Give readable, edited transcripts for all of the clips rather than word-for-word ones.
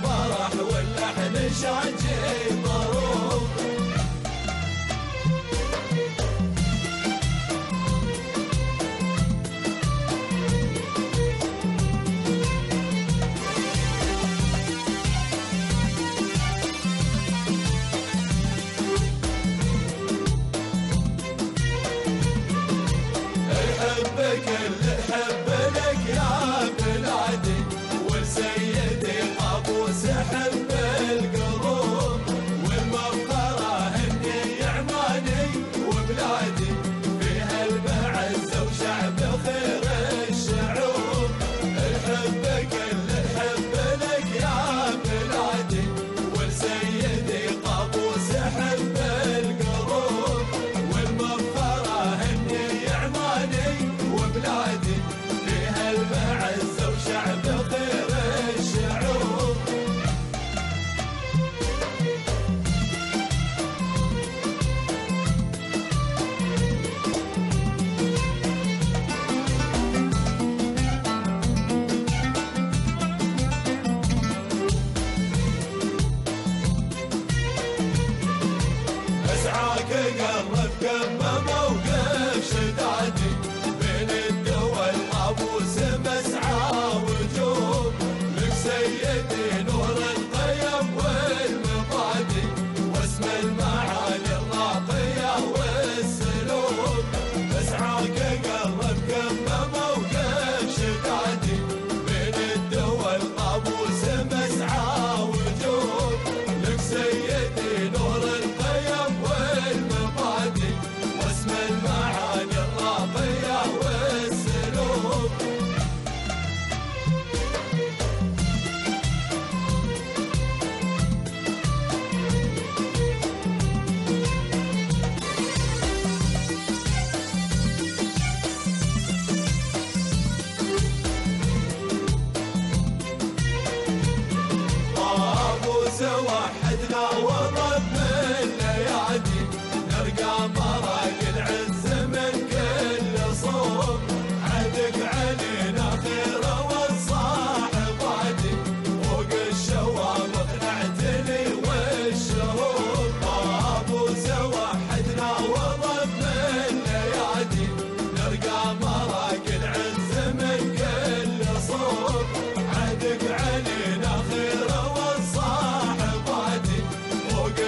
فرح واللحن شاجي ضروب. الحب كل الحب لك يا بلادي، والسيدي قابوس حب القلوب، والمفخرة اني عماني وبلادي، فيها المعزة وشعب خير الشعوب. الحب كل الحب لك يا بلادي، والسيدي قابوس حب القلوب، والمفخرة اني عماني وبلادي، فيها المعزة وشعب خير الشعوب. اسعاك قرب كم موقف شدادي، بين الدول قابوس مسعى وجوب، لك سيدي نور القيم والمبادئ، واسم المعاني الراقية والسلوك. اسعاك قرب كم موقف شدادي، بين الدول قابوس مسعى وجوب، لك سيدي نور القيم والمبادئ، واسم المعاني الراقية والسلوك. قابوس وحدنا وضب من ليادي، نرقى مراقي العز من كل صوب، عدك علينا خير والصاحب عادي، فوق الشوامخ نعتلي والشهوب. قابوس وحدنا وضب من ليادي، نرقى مراقي العز من كل صوب، عدك علينا خير والصاحب عادي، فوق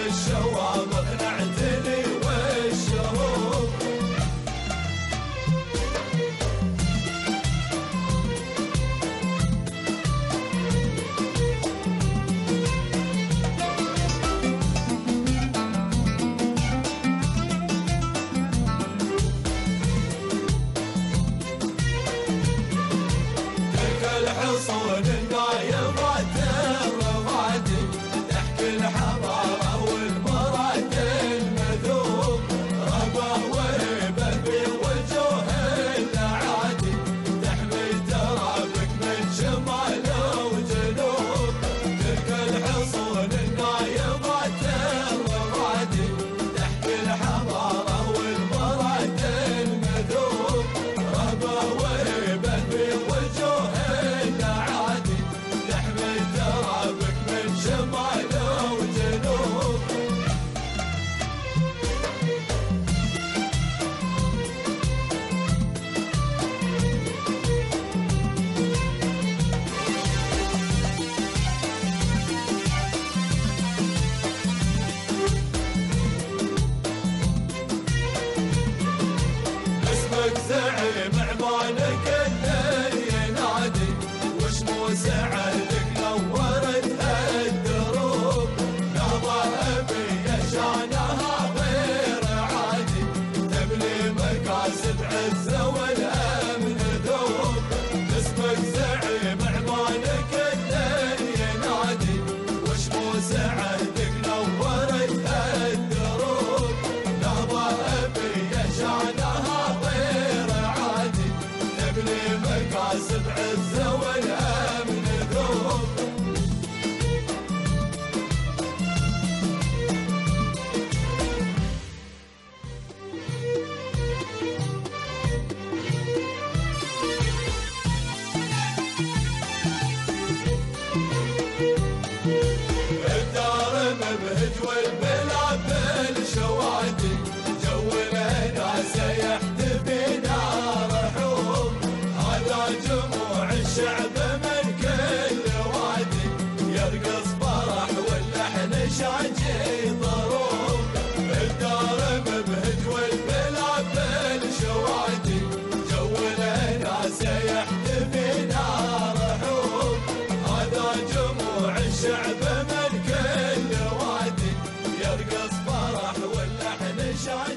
شاجي ضروب الدار مبهج والبلاد بالشوادي جو الناس يحتفي نار حب هذا جموع الشعب من كل وادي يرقص فرح واللحن شاجي